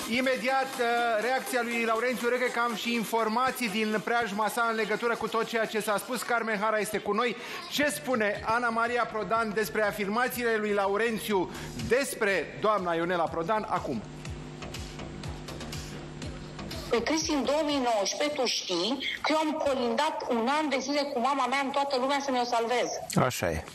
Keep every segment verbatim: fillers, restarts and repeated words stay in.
Imediat, reacția lui Laurențiu Reche, că am și informații din preajma sa în legătură cu tot ceea ce s-a spus. Carmen Hara este cu noi. Ce spune Ana Maria Prodan despre afirmațiile lui Laurențiu despre doamna Ionela Prodan acum? Pe Cristi, în două mii nouăsprezece, tu știi că eu am colindat un an de zile cu mama mea în toată lumea să ne-o salvez. Așa e.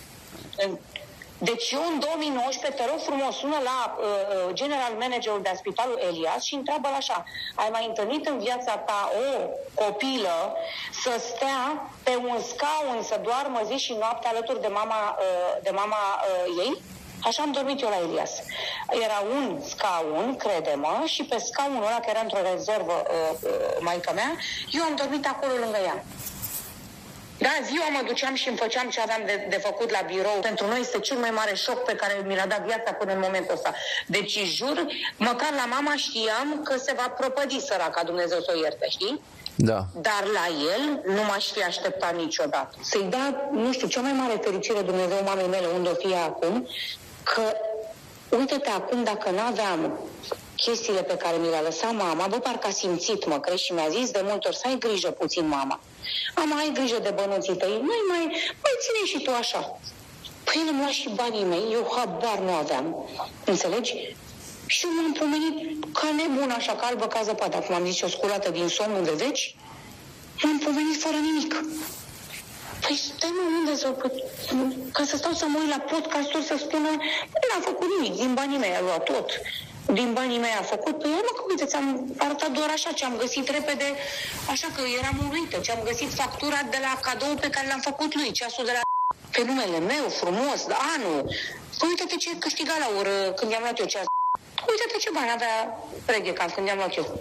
Deci eu în două mii nouăsprezece, te rog frumos, sună la uh, general managerul de la Spitalul Elias și întreabă așa: ai mai întâlnit în viața ta o copilă să stea pe un scaun, să doarmă zi și noapte alături de mama, uh, de mama uh, ei? Așa am dormit eu la Elias. Era un scaun, crede-mă, și pe scaunul ăla, care era într-o rezervă, uh, uh, maică mea, eu am dormit acolo lângă ea. Da, ziua mă duceam și îmi făceam ce aveam de, de făcut la birou. Pentru noi este cel mai mare șoc pe care mi l-a dat viața până în momentul ăsta. Deci, jur, măcar la mama știam că se va prăpădi săraca, Dumnezeu să o ierte, știi? Da. Dar la el nu m-aș fi așteptat niciodată. Să-i da, nu știu, cea mai mare fericire, Dumnezeu, mamei mele, unde o fie acum, că, uite-te acum, dacă n-aveam chestiile pe care mi le-a lăsat mama, bă, parcă a simțit, mă crezi, și mi-a zis de multe ori să ai grijă puțin, mama. Mama, ai grijă de bănuții tăi, mai, mai, mai ține și tu așa. Păi el îmi lua și banii mei, eu habar nu aveam, înțelegi? Și eu m-am pomenit ca nebun, așa, ca albă ca zăpadă, cum am zis eu, sculată din somnul de veci, m-am pomenit fără nimic. Păi stai, mă, unde să... Ca să stau să mă uit la podcasturi să spună, nu n-a făcut nimic, din banii mei a luat tot. Din banii mei a făcut. Păi, mă, că uite, ți-am arătat doar așa ce am găsit repede, așa că eram uluită, ce am găsit factura de la cadou pe care l-am făcut lui, ceasul de la pe numele meu, frumos, anul. Păi uite-te ce câștiga la oră când i-am luat eu ceasul. Uite-te ce bani avea Reghecan când i-am luat eu.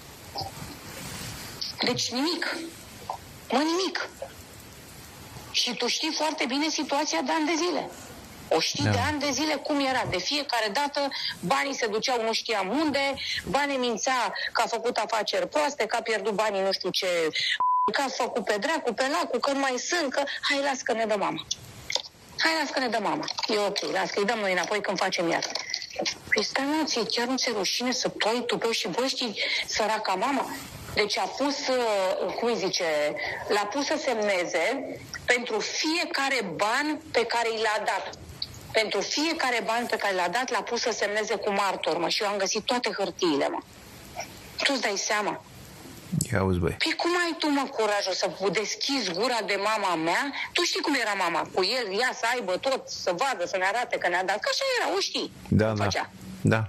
Deci nimic. Mă, nimic. Și tu știi foarte bine situația de ani de zile. O știi, da, de ani de zile cum era. De fiecare dată banii se duceau nu știam unde, banii mințea că a făcut afaceri proaste, că a pierdut banii nu știu ce, că a făcut pe dracu, pe lacu, că nu mai sunt, că hai, las că ne dă mama. Hai, las că ne dă mama. E ok, las că îi dăm noi înapoi când facem iar. Păi stai, mă, ție chiar nu ți-e rușine să toi tupeu și bă, știi, săraca mama? Deci a pus, cum îi zice, l-a pus să semneze pentru fiecare ban pe care i l-a dat. Pentru fiecare ban pe care l-a dat, l-a pus să semneze cu martor, mă. Și eu am găsit toate hârtiile, mă. Tu-ți dai seama? Ia auzi, băi. Păi cum ai tu, mă, curajul să deschizi gura de mama mea? Tu știi cum era mama cu el, ea să aibă tot, să vadă, să ne arate că ne-a dat. Că așa era, o știi. Da, da. Făcea. Da.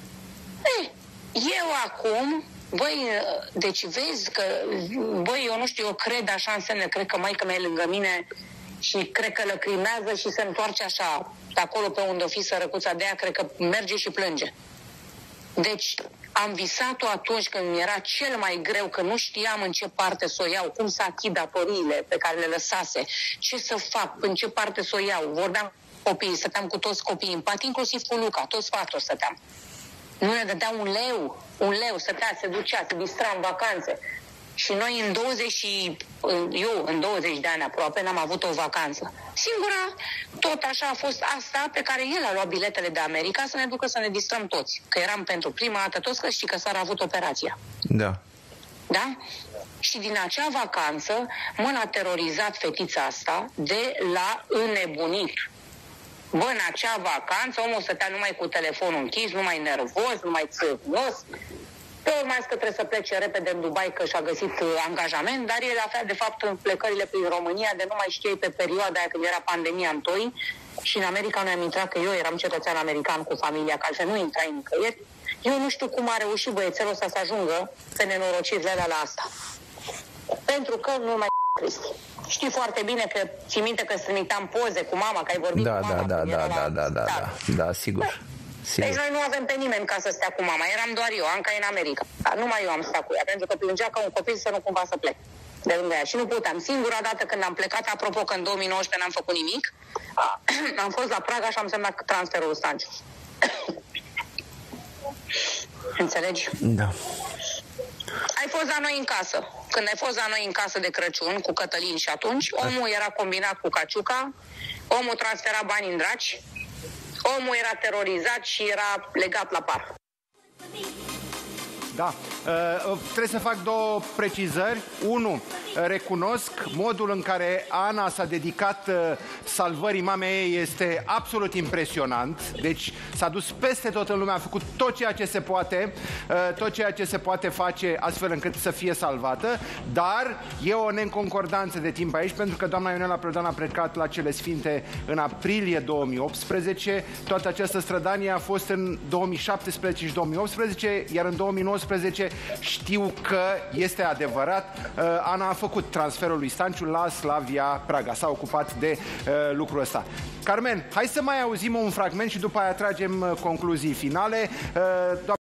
Ei, eu acum... Băi, deci vezi că, băi, eu nu știu, eu cred așa în semne, cred că maică mea e lângă mine și cred că lăcrimează și se întoarce așa, de acolo pe unde o fi sărăcuța de ea, cred că merge și plânge. Deci am visat-o atunci când mi era cel mai greu, că nu știam în ce parte să o iau, cum să achid datoriile pe care le lăsase, ce să fac, în ce parte să o iau. Vorbeam cu copiii, stăteam cu toți copiii în pat, inclusiv cu Luca, toți patru stăteam. Nu ne dădea un leu, un leu, stătea, se ducea, se distra în vacanțe. Și noi în douăzeci, eu în douăzeci de ani aproape n-am avut o vacanță. Singura, tot așa a fost asta pe care el a luat biletele de America să ne ducă să ne distrăm toți. Că eram pentru prima dată toți, că știi că s-a avut operația. Da. Da? Și din acea vacanță m-a terorizat fetița asta de la înnebunit. Bă, în acea vacanță, omul stătea numai cu telefonul închis, numai nervos, numai țârnos. Pe urmă că trebuie să plece repede în Dubai, că și-a găsit angajament, dar el avea, de fapt, în plecările prin România, de nu mai știai pe perioada aia când era pandemia în toi, și în America noi am intrat, că eu eram cetățean american cu familia, că altfel nu intrai nicăieri. Eu nu știu cum a reușit băiețelul ăsta să ajungă pe nenorocirile alea la asta. Pentru că nu mai Cristi. Știi foarte bine că ții minte că îți trimiteam poze cu mama, că ai vorbit da, cu mama. Da, da, da, da, da, da, da, da, sigur. Da. Sigur. Deci noi nu avem pe nimeni ca să stea cu mama. Eram doar eu, Anca e în America. Dar numai eu am stat cu ea, pentru că plângea ca un copil să nu cumva să plec de lângă ea. Și nu puteam. Singura dată când am plecat, apropo că în două mii nouăsprezece n-am făcut nimic, am fost la Praga și am semnat transferul Stanciu. Înțelegi? Da. Ai fost la noi în casă. Când ai fost la noi în casă de Crăciun cu Cătălin și atunci, omul era combinat cu Caciuca, omul transfera bani în draci, omul era terorizat și era legat la par. Da. Uh, trebuie să fac două precizări. Unu, recunosc modul în care Ana s-a dedicat uh, salvării mamei ei este absolut impresionant. Deci s-a dus peste tot în lume, a făcut tot ceea ce se poate, uh, tot ceea ce se poate face astfel încât să fie salvată, dar e o neconcordanță de timp aici, pentru că doamna Ionela Prodan a plecat la Cele Sfinte în aprilie două mii optsprezece. Toată această strădanie a fost în două mii șaptesprezece și două mii optsprezece, iar în două mii nouăsprezece știu că este adevărat, uh, Ana a făcut transferul lui Stanciu la Slavia Praga. S-a ocupat de uh, lucrul ăsta. Carmen, hai să mai auzim un fragment și după aia tragem uh, concluzii finale. Uh,